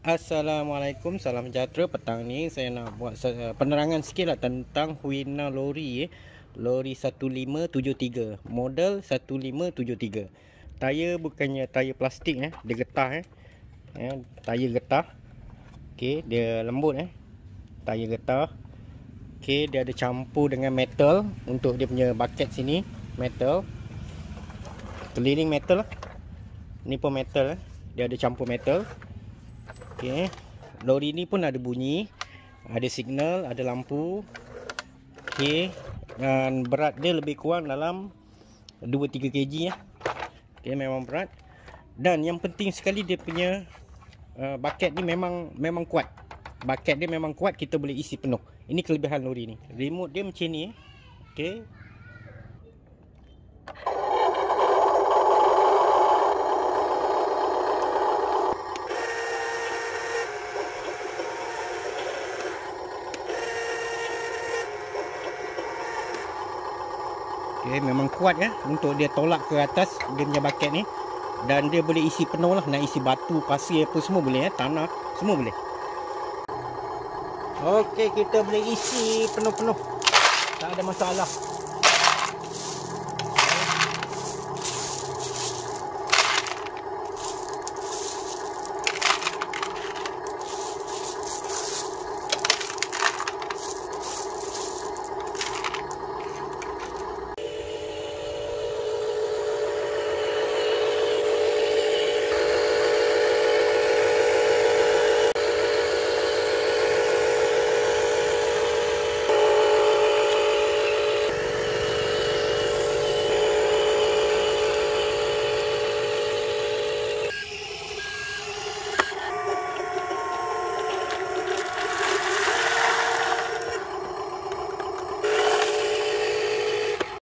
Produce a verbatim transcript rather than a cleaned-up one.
Assalamualaikum, salam sejahtera. Petang ni saya nak buat penerangan sikit lah tentang Huina lori eh. Lori satu lima tujuh tiga, model satu lima tujuh tiga. Tayar bukannya tayar plastik eh, dia getah eh. Ya, tayar getah. Okey, dia lembut eh. Tayar getah. Okey, dia ada campur dengan metal untuk dia punya bucket sini, metal. Keliling metal lah. Ni pun metal eh. Dia ada campur metal. Okey, lori ni pun ada bunyi, ada signal, ada lampu. Okey, dan berat dia lebih kurang dalam dua tiga kilogram ya. Okey, memang berat. Dan yang penting sekali dia punya uh, bucket ni memang memang kuat. Bucket dia memang kuat, kita boleh isi penuh. Ini kelebihan lori ni. Remote dia macam ni. Okey. Okay, memang kuat ya untuk dia tolak ke atas dia punya bucket ni. Dan dia boleh isi penuh lah. Nak isi batu, pasir apa semua boleh ya. Tanah semua boleh. Okey, kita boleh isi penuh-penuh, tak ada masalah.